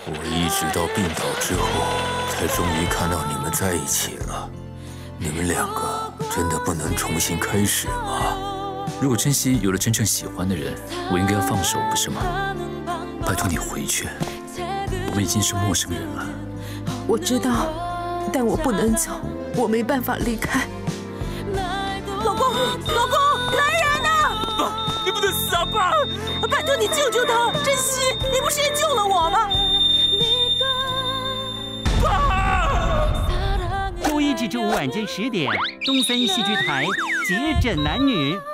我一直到病倒之后，才终于看到你们在一起了。你们两个真的不能重新开始吗？ 如果珍惜有了真正喜欢的人，我应该要放手，不是吗？拜托你回去，我们已经是陌生人了。 我知道，但我不能走，我没办法离开。老公，老公，来人呐！ 爸，你不能死啊，爸！ 拜托你救救他，珍惜，你不是也救了我吗？ 爸！ 周一至周五晚间10点，东森戏剧台《结枕男女》。